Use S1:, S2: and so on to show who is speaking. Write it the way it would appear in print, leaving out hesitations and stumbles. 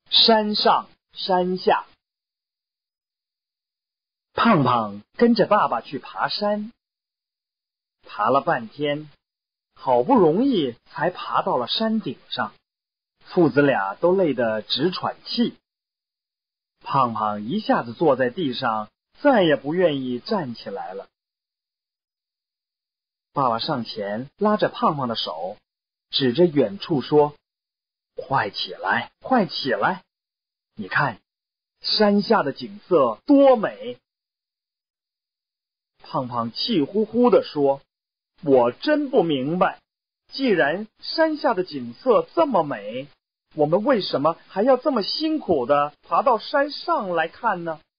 S1: 山上山下。胖胖跟着爸爸去爬山，爬了半天，好不容易才爬到了山顶上，父子俩都累得直喘气。胖胖一下子坐在地上，再也不愿意站起来了。爸爸上前拉着胖胖的手，指着远处说：“快起来，快起来！你看，山下的景色多美！”胖胖气呼呼地说：“我真不明白，既然山下的景色这么美，我们为什么还要这么辛苦地爬到山上来看呢？”